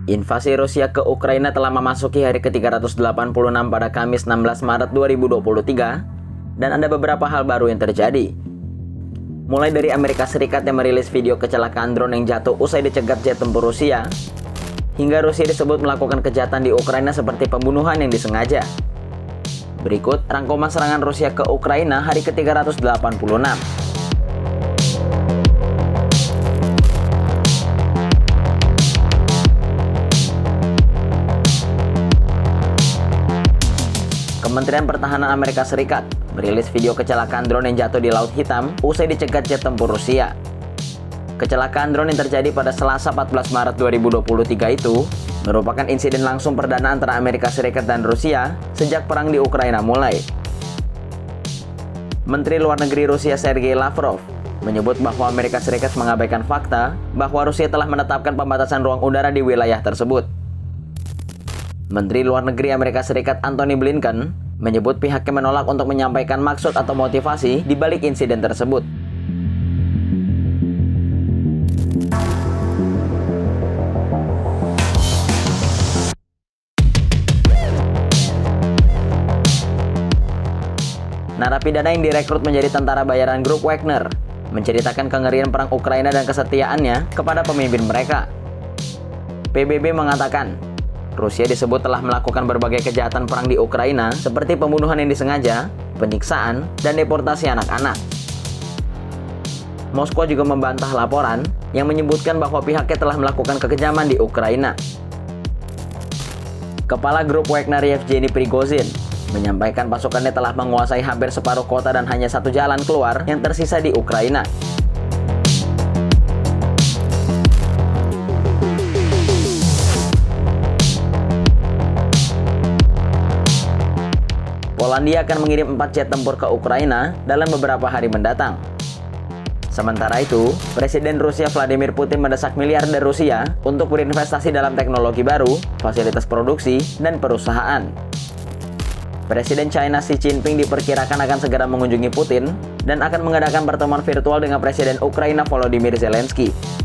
Invasi Rusia ke Ukraina telah memasuki hari ke-386 pada Kamis 16 Maret 2023 dan ada beberapa hal baru yang terjadi. Mulai dari Amerika Serikat yang merilis video kecelakaan drone yang jatuh usai dicegat jet tempur Rusia, hingga Rusia disebut melakukan kejahatan di Ukraina seperti pembunuhan yang disengaja. Berikut rangkuman serangan Rusia ke Ukraina hari ke-386. Kementerian Pertahanan Amerika Serikat merilis video kecelakaan drone yang jatuh di Laut Hitam usai dicegat jet tempur Rusia. Kecelakaan drone yang terjadi pada Selasa 14 Maret 2023 itu merupakan insiden langsung perdana antara Amerika Serikat dan Rusia sejak perang di Ukraina mulai. Menteri Luar Negeri Rusia Sergei Lavrov menyebut bahwa Amerika Serikat mengabaikan fakta bahwa Rusia telah menetapkan pembatasan ruang udara di wilayah tersebut. Menteri Luar Negeri Amerika Serikat Antony Blinken menyebut pihaknya menolak untuk menyampaikan maksud atau motivasi di balik insiden tersebut. Narapidana yang direkrut menjadi tentara bayaran grup Wagner menceritakan kengerian perang Ukraina dan kesetiaannya kepada pemimpin mereka. PBB mengatakan, Rusia disebut telah melakukan berbagai kejahatan perang di Ukraina seperti pembunuhan yang disengaja, penyiksaan, dan deportasi anak-anak. Moskow juga membantah laporan yang menyebutkan bahwa pihaknya telah melakukan kekejaman di Ukraina. Kepala grup Wagner Yevgeny Prigozhin menyampaikan pasukannya telah menguasai hampir separuh kota dan hanya satu jalan keluar yang tersisa di Ukraina. Polandia akan mengirim 4 jet tempur ke Ukraina dalam beberapa hari mendatang. Sementara itu, Presiden Rusia Vladimir Putin mendesak miliarder Rusia untuk berinvestasi dalam teknologi baru, fasilitas produksi, dan perusahaan. Presiden China Xi Jinping diperkirakan akan segera mengunjungi Putin dan akan mengadakan pertemuan virtual dengan Presiden Ukraina Volodymyr Zelensky.